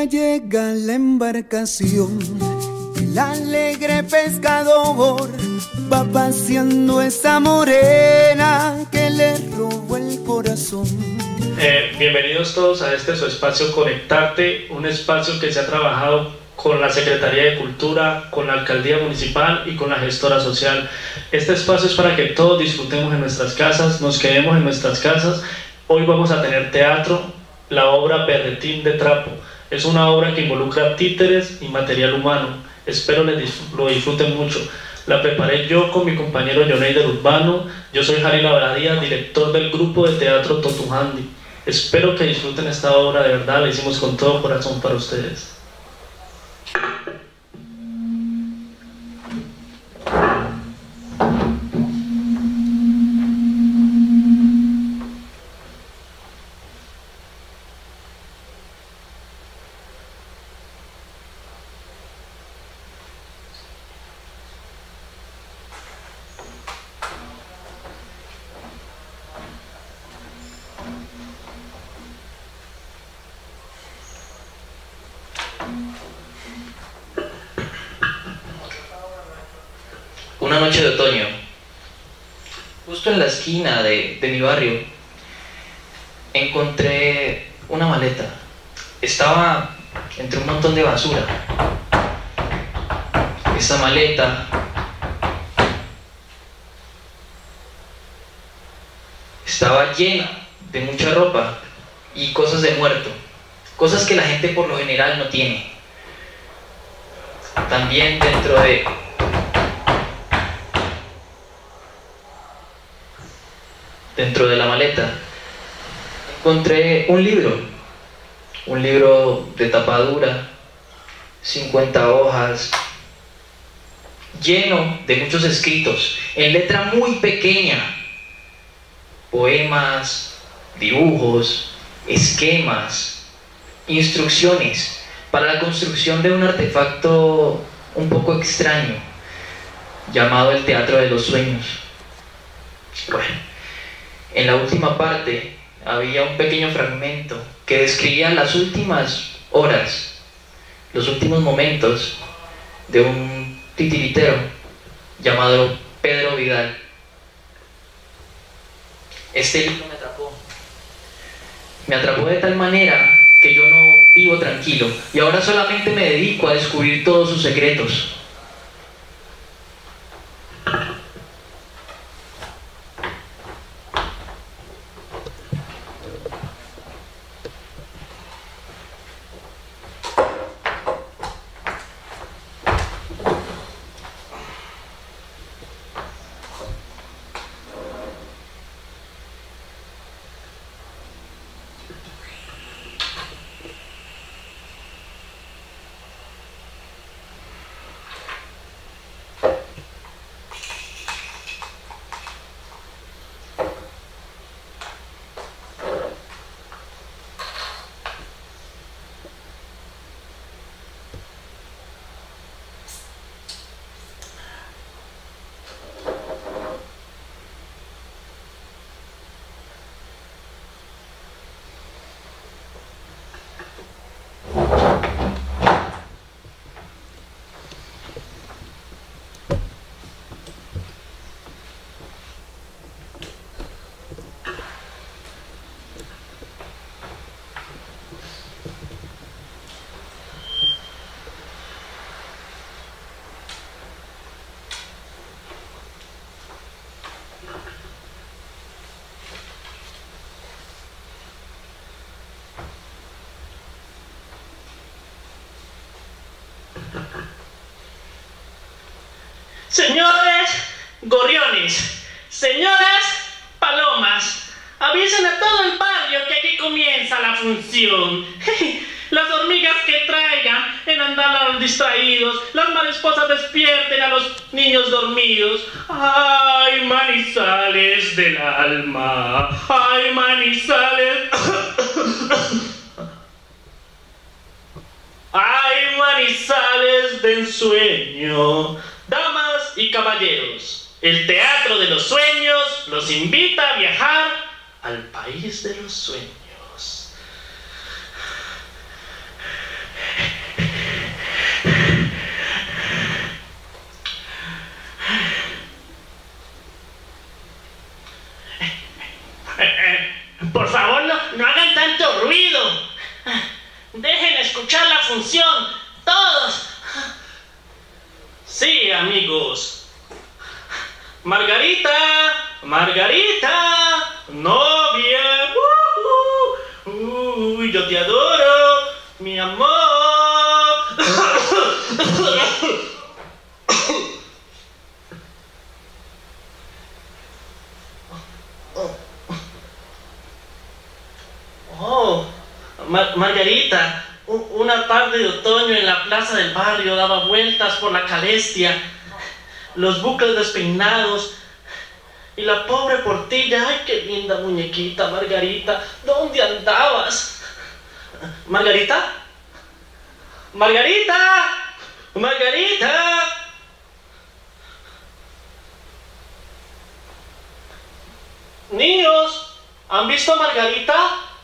Ya llega la embarcación, el alegre pescador va paseando esa morena que le robó el corazón. Bienvenidos todos a este su espacio Conectarte, un espacio que se ha trabajado con la Secretaría de Cultura, con la Alcaldía Municipal y con la Gestora Social. Este espacio es para que todos disfrutemos en nuestras casas, nos quedemos en nuestras casas. Hoy vamos a tener teatro, la obra Berretín de Trapo. Es una obra que involucra títeres y material humano. Espero lo disfruten mucho. La preparé yo con mi compañero Joneider Urbano. Yo soy Jari Labradía, director del grupo de teatro Totujandi. Espero que disfruten esta obra, de verdad, la hicimos con todo corazón para ustedes. Una noche de otoño, justo en la esquina de mi barrio, encontré una maleta. Estaba entre un montón de basura. Esa maleta estaba llena de mucha ropa y cosas de muerto, cosas que la gente por lo general no tiene. También dentro de la maleta encontré un libro de tapa dura, 50 hojas, lleno de muchos escritos en letra muy pequeña, poemas, dibujos, esquemas, instrucciones para la construcción de un artefacto un poco extraño llamado el Teatro de los Sueños. Bueno, en la última parte había un pequeño fragmento que describía las últimas horas, los últimos momentos de un titiritero llamado Pedro Vidal. Este libro me atrapó de tal manera que yo no vivo tranquilo y ahora solamente me dedico a descubrir todos sus secretos. Señores gorriones, señoras palomas, avisen a todo el barrio que aquí comienza la función. Las hormigas que traigan en andar a los distraídos, las mariposas despierten a los niños dormidos. Ay, manizales del alma, ay, manizales. Ay, manizales de ensueño. Damas y caballeros, el Teatro de los Sueños los invita a viajar al país de los sueños. Sí, amigos. Margarita, Margarita, novia. Uy, yo te adoro, mi amor. Oh, Margarita, una tarde de otoño en la plaza del barrio daba vueltas por la calestia, los bucles despeinados y la pobre Portilla. Ay, qué linda muñequita, Margarita, ¿dónde andabas? ¿Margarita? ¡Margarita! ¡Margarita! Niños, ¿han visto a Margarita?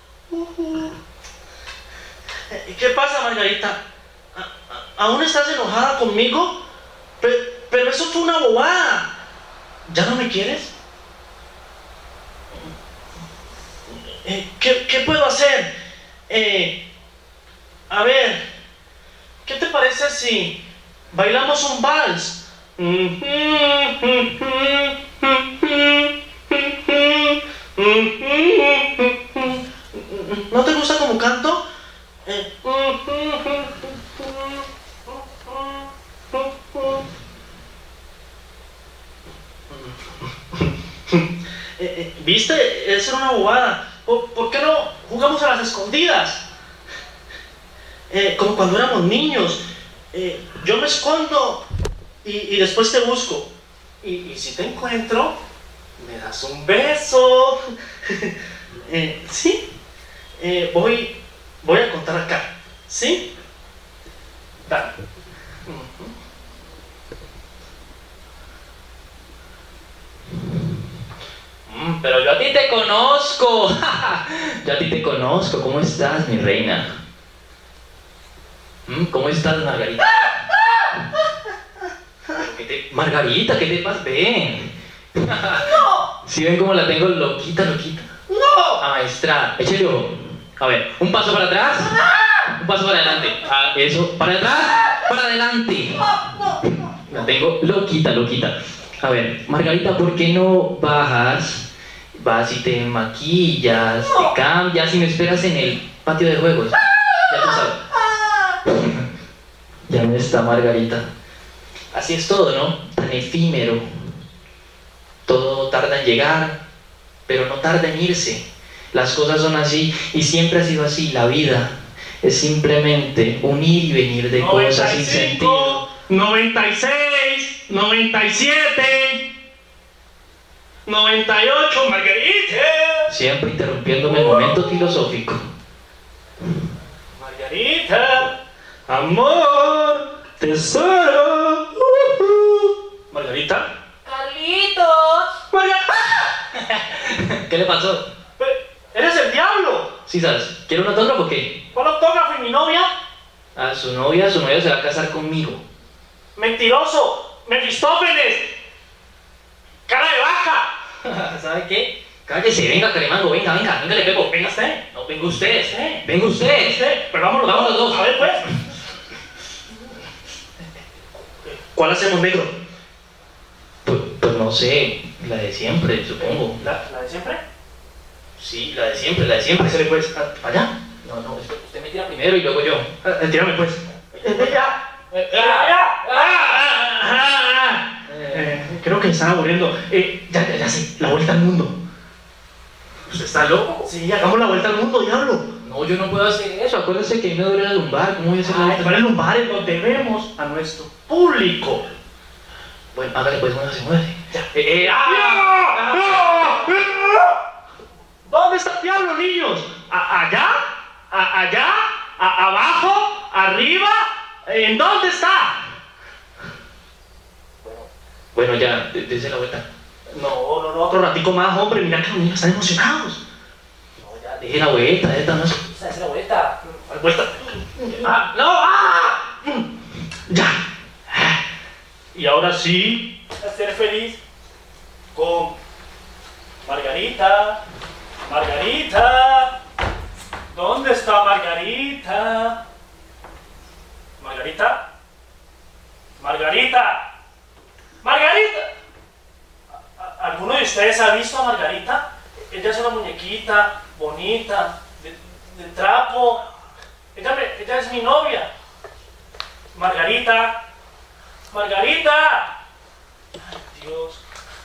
¿Qué pasa, Margarita? ¿Aún estás enojada conmigo? Pero eso fue una bobada. ¿Ya no me quieres? ¿Qué puedo hacer? A ver, ¿qué te parece si bailamos un vals? ¿No te gusta como canto? ¿Viste? Eso era una bobada. ¿Por qué no jugamos a las escondidas? Como cuando éramos niños. Yo me escondo y después te busco. Y si te encuentro, me das un beso. ¿Sí? Voy a contar acá. ¿Sí? Dale. Pero yo a ti te conozco. Yo a ti te conozco. ¿Cómo estás, mi reina? ¿Cómo estás, Margarita? Margarita, ¿qué te pasa? Ven. ¡No! ¿Sí ven cómo la tengo loquita, loquita? ¡No! Maestra, échale ojo. A ver, un paso para atrás, un paso para adelante. Eso, para atrás, para adelante. La tengo loquita, loquita. A ver, Margarita, ¿por qué no bajas? Vas y te maquillas, te cambias y me esperas en el patio de juegos. Ya tú sabes. Ya no está Margarita. Así es todo, ¿no? Tan efímero. Todo tarda en llegar, pero no tarda en irse. Las cosas son así y siempre ha sido así. La vida es simplemente un ir y venir de cosas sin sentido. 96, 97, 98, Margarita. Siempre interrumpiéndome el momento filosófico. Margarita, amor, tesoro. Margarita. Carlitos. ¿Qué le pasó? ¡Eres el diablo! ¿Sí sabes? ¿Quiere un autógrafo o qué? ¿Cuál autógrafo y mi novia? A su novia se va a casar conmigo. ¡Mentiroso! ¡Mefistófeles! ¡Cara de vaca! ¿Sabe qué? Cállese, venga, Caremango, venga, le pego. Venga usted. No, venga usted. ¿Usted? Venga usted. Pero vámonos Vamos los dos. A ver, pues. ¿Cuál hacemos, negro? Pues no sé, la de siempre, supongo. ¿La de siempre? Sí, la de siempre. Hacele, pues. ¿Allá? No, usted me tira primero y luego yo. Tírame, pues. Creo que me están aburriendo. Ya sé, la vuelta al mundo. ¿Usted está loco? Sí, hagamos la vuelta al mundo, diablo. No, yo no puedo hacer eso. Acuérdese que a mí me duele la lumbar. ¿Cómo voy a hacer la vuelta? ¿Cuál es el lumbar? Lo debemos a nuestro público. Bueno, hágale pues, muévase. ¿Dónde está el diablo, niños? ¿Allá? ¿Allá? ¿Abajo? ¿Arriba? ¿En dónde está? Bueno, ya, dése la vuelta. No, otro ratico más, hombre. Mira que los niños están emocionados. No, ya, deje la vuelta, no es... Dale la vuelta. Vuelta. Ya. Y ahora sí, a ser feliz con Margarita. Margarita. ¿Dónde está Margarita? Margarita. Margarita. Margarita. ¿Alguno de ustedes ha visto a Margarita? Ella es una muñequita bonita, de trapo. Ella es mi novia. Margarita. Margarita. Ay, Dios.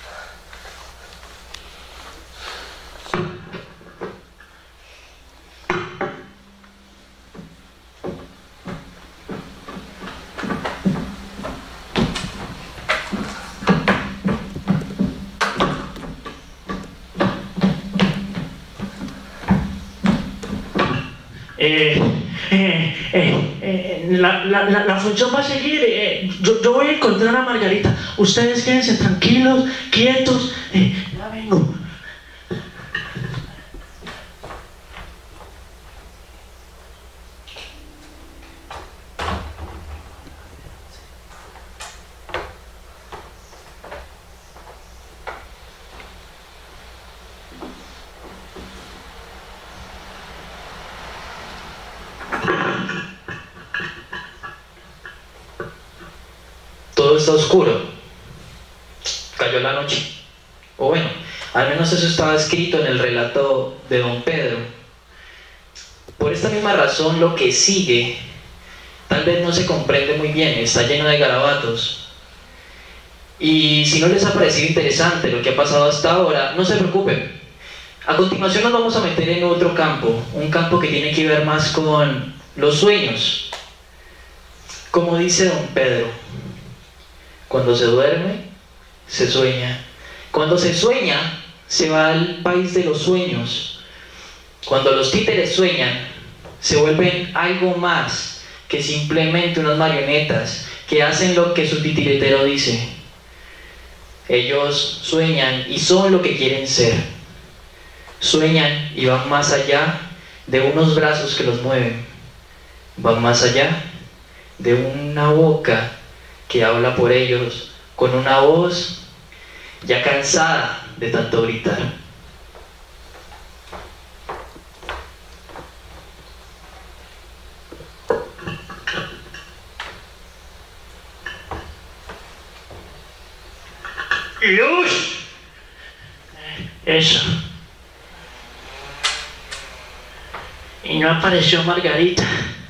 La función va a seguir. Yo voy a encontrar a Margarita. Ustedes quédense tranquilos, quietos. Ya vengo. Todo está oscuro. Cayó la noche. O bueno, al menos eso estaba escrito en el relato de don Pedro. Por esta misma razón, lo que sigue tal vez no se comprende muy bien, está lleno de garabatos. Y si no les ha parecido interesante lo que ha pasado hasta ahora, no se preocupen. A continuación nos vamos a meter en otro campo, un campo que tiene que ver más con los sueños. Como dice don Pedro, cuando se duerme, se sueña. Cuando se sueña, se va al país de los sueños. Cuando los títeres sueñan, se vuelven algo más que simplemente unas marionetas que hacen lo que su titiritero dice. Ellos sueñan y son lo que quieren ser. Sueñan y van más allá de unos brazos que los mueven. Van más allá de una boca que habla por ellos con una voz ya cansada de tanto gritar. ¡Luz! Eso. Y no apareció Margarita.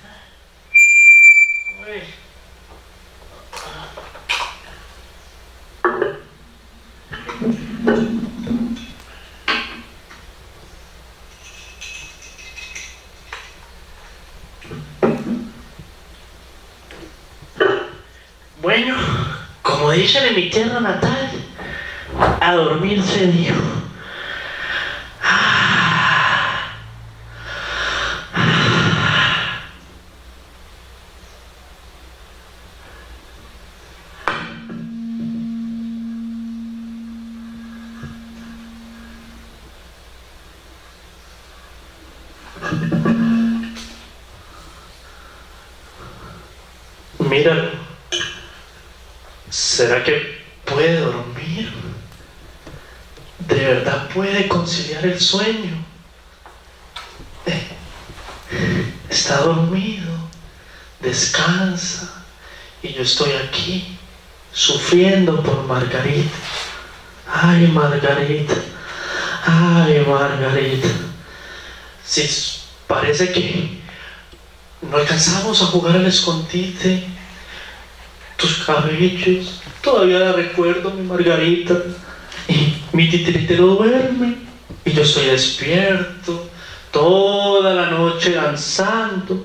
Bueno, como dicen en mi tierra natal, a dormir se dio. Míralo. ¿Será que puede dormir? ¿De verdad puede conciliar el sueño? Está dormido, descansa, y yo estoy aquí, sufriendo por Margarita. Ay, Margarita, ay, Margarita. Si parece que no alcanzamos a jugar al escondite. Tus cabellos, todavía la recuerdo, mi Margarita. Y mi titiritero duerme y yo estoy despierto toda la noche danzando.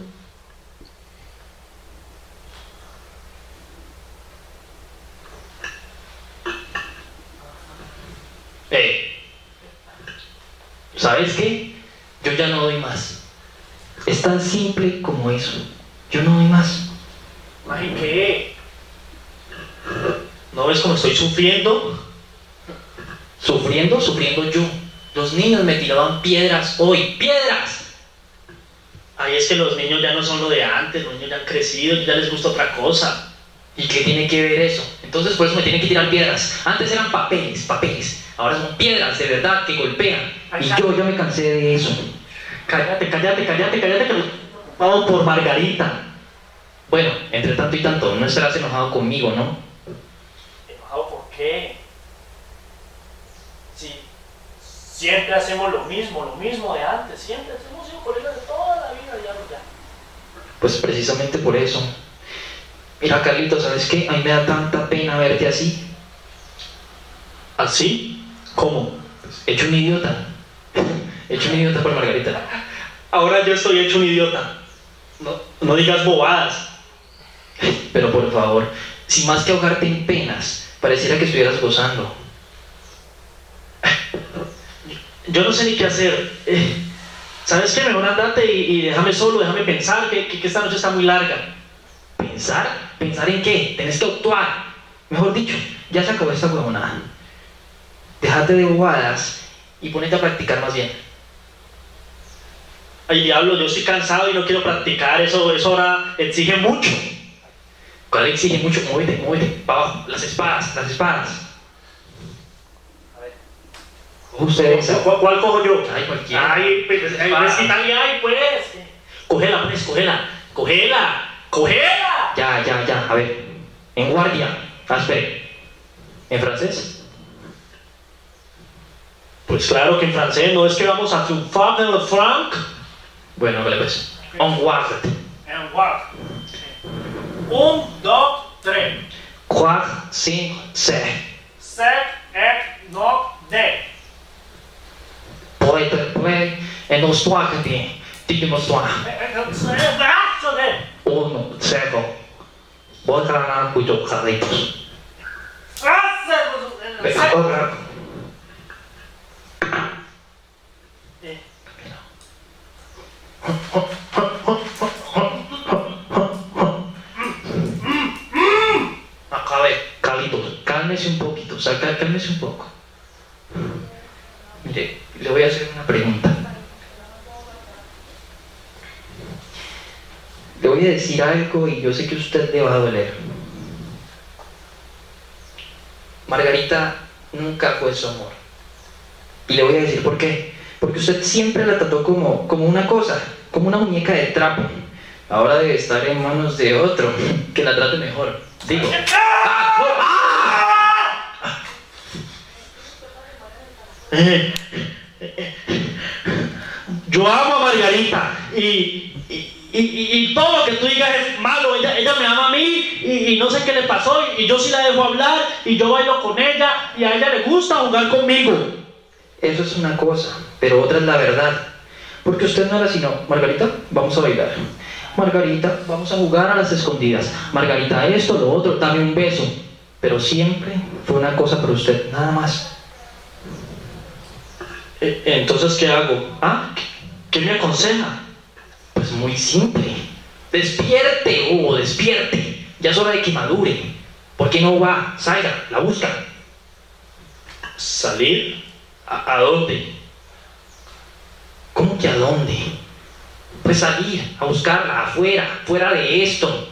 ¿Sabes qué? Yo ya no doy más. Es tan simple como eso. Yo no doy más. Ay, ¿qué? ¿No ves cómo estoy sufriendo? ¿Sufriendo? Sufriendo yo. Los niños me tiraban piedras hoy. ¡Piedras! Ay, es que los niños ya no son lo de antes. Los niños ya han crecido, ya les gusta otra cosa. ¿Y qué tiene que ver eso? Entonces por eso me tienen que tirar piedras. Antes eran papeles. Ahora son piedras de verdad que golpean. Y yo ya me cansé de eso. Cállate, que vamos por Margarita. Bueno, entre tanto y tanto, no estarás enojado conmigo, ¿no? ¿Enojado por qué? Sí, siempre hacemos lo mismo de antes, siempre hemos sido colegas de toda la vida, diablo, ya. Pues precisamente por eso. Mira, Carlitos, ¿sabes qué? A mí me da tanta pena verte así. ¿Así? ¿Cómo? Hecho un idiota. Hecho un idiota por Margarita. Ahora yo estoy hecho un idiota. No digas bobadas. Pero por favor, si más que ahogarte en penas, pareciera que estuvieras gozando. Yo no sé ni qué hacer. ¿Sabes qué? Mejor andate y déjame solo, déjame pensar que esta noche está muy larga. ¿Pensar? ¿Pensar en qué? Tenés que actuar. Mejor dicho, ya se acabó esta huevonada. Déjate de bobadas y ponete a practicar más bien. Ay, diablo, yo estoy cansado y no quiero practicar. Eso ahora exige mucho. ¿Cuál exige mucho? Muévete, para abajo. Las espadas. A ver. Ustedes. ¿Cuál cojo yo? Ay, cualquiera. Ay, pues quítale ahí, pues. Cógela, pues, cógela. Ya. A ver. En guardia. Espere. ¿En francés? Pues claro que en francés, ¿no es que vamos a triunfar en el Franc? Bueno, vale pues. En guardia. En guardia. 1, 2, 3. 4, 5, 6. 7, 8, 9, 10. Play. Et nos trois bien. Dites-moi. C'est brazo de. 1, 0. Voy a ganar cuyo Carlitos. Carlitos, cálmese un poquito, cálmese un poco. Mire, le voy a hacer una pregunta. Le voy a decir algo y yo sé que a usted le va a doler. Margarita nunca fue su amor. Y le voy a decir por qué. Porque usted siempre la trató como una cosa, como una muñeca de trapo. Ahora debe estar en manos de otro que la trate mejor. Digo. Yo amo a Margarita y todo lo que tú digas es malo. Ella me ama a mí y no sé qué le pasó y yo sí la dejo hablar y yo bailo con ella y a ella le gusta jugar conmigo. Eso es una cosa, pero otra es la verdad. Porque usted no era sino, Margarita, vamos a bailar. Margarita, vamos a jugar a las escondidas. Margarita, esto, lo otro, dame un beso. Pero siempre fue una cosa para usted, nada más. Entonces, ¿qué hago? ¿Ah? ¿Qué me aconseja? Pues muy simple. Despierte, Hugo, despierte. Ya es hora de que madure. ¿Por qué no va? Salga, la busca. ¿Salir? ¿A dónde? ¿Cómo que a dónde? Pues salir, a buscarla, afuera, fuera de esto.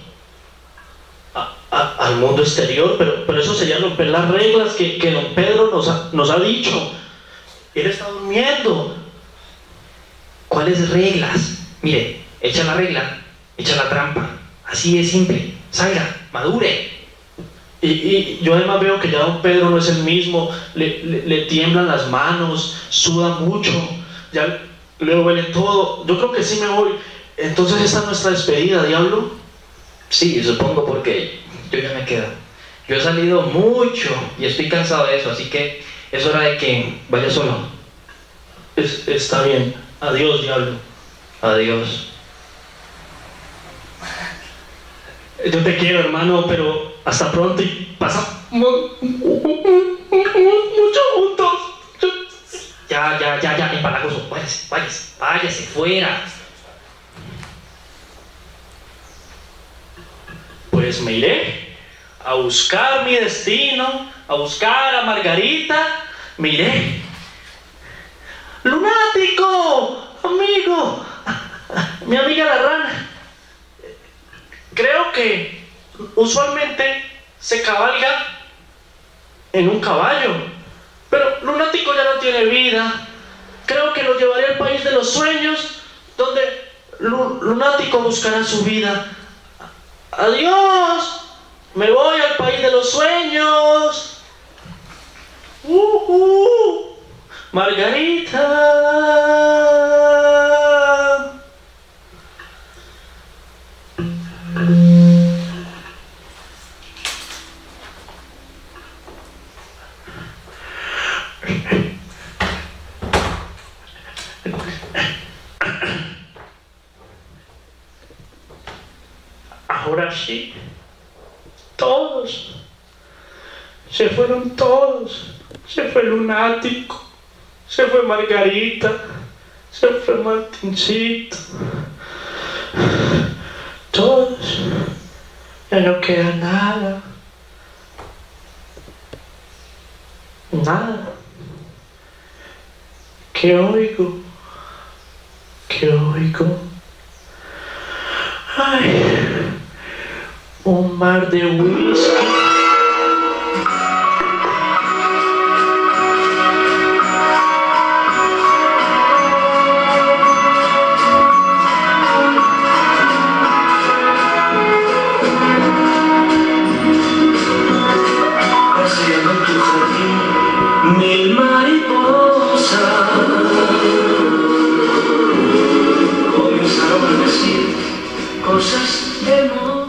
Al mundo exterior, pero eso sería romper las reglas que don Pedro nos ha dicho. Él está durmiendo. ¿Cuáles reglas? Mire, echa la regla, echa la trampa. Así de simple. Salga, madure. Y yo además veo que ya don Pedro no es el mismo. Le tiemblan las manos, suda mucho, ya le duele todo. Yo creo que sí me voy. Entonces esta es nuestra despedida, diablo. Sí, supongo, porque yo ya me quedo. Yo he salido mucho y estoy cansado de eso, así que es hora de que vaya solo. Está bien. Adiós, diablo. Adiós. Yo te quiero, hermano, pero hasta pronto y pasa mucho juntos. Ya, empalagoso. Váyase, fuera. Pues me iré a buscar mi destino, a buscar a Margarita. Me iré. ¡Lunático! ¡Amigo! Mi amiga la rana. Creo que usualmente se cabalga en un caballo, pero Lunático ya no tiene vida. Creo que lo llevaré al país de los sueños, donde Lunático buscará su vida. ¡Adiós! Me voy al país de los sueños. Margarita. Ahora sí, todos, se fueron todos, se fue Lunático, se fue Margarita, se fue Martincito, todos, ya no queda nada, nada. ¿Qué oigo? ¿Qué oigo? Ay, un mar de whisky. Paseando en tu jardín, mil mariposas comenzaron a decir cosas hermosas.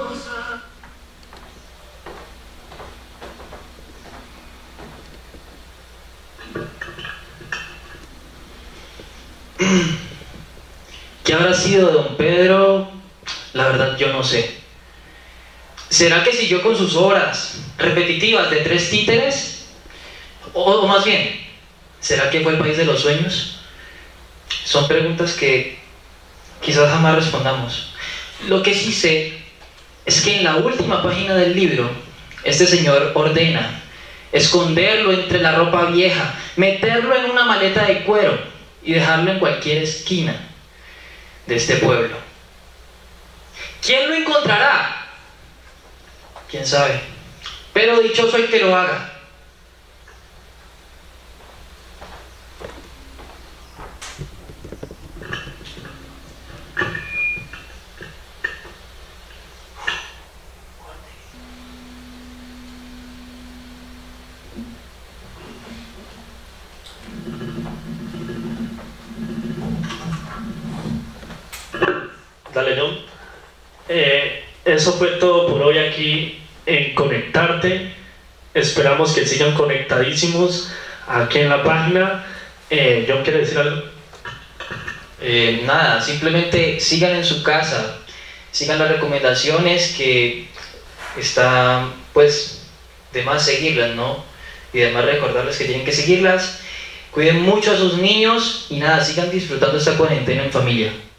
¿Qué habrá sido de don Pedro? La verdad yo no sé. ¿Será que siguió con sus obras repetitivas de 3 títeres? O más bien, ¿será que fue el país de los sueños? Son preguntas que quizás jamás respondamos. Lo que sí sé es que en la última página del libro, este señor ordena esconderlo entre la ropa vieja, meterlo en una maleta de cuero y dejarlo en cualquier esquina de este pueblo. ¿Quién lo encontrará? ¿Quién sabe? Pero dichoso el que lo haga. Dale, John. Eso fue todo por hoy aquí en Conectarte. Esperamos que sigan conectadísimos aquí en la página. John, ¿quiere decir algo? Nada, simplemente sigan en su casa, sigan las recomendaciones que está pues de más seguirlas, ¿no? Y además recordarles que tienen que seguirlas. Cuiden mucho a sus niños y nada, sigan disfrutando esta cuarentena en familia.